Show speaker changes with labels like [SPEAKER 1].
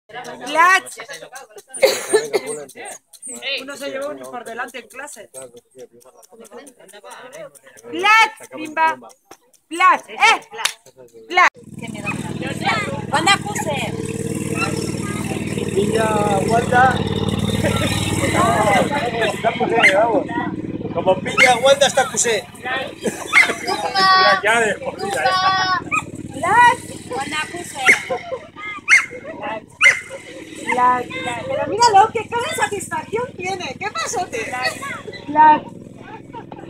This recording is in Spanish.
[SPEAKER 1] Blat. Uno se llevó uno por delante en clase. Blat, bimba. Blat, Blat.
[SPEAKER 2] ¿Cuándo acuse?
[SPEAKER 3] Pilla, aguanta. Está cusé, vamos. Como pilla, aguanta, está cusé. Ya de jodida,
[SPEAKER 2] Blat. ¿Cuándo acuse?
[SPEAKER 1] Pero míralo, qué cara de satisfacción tiene. ¿Qué pasó? Blat.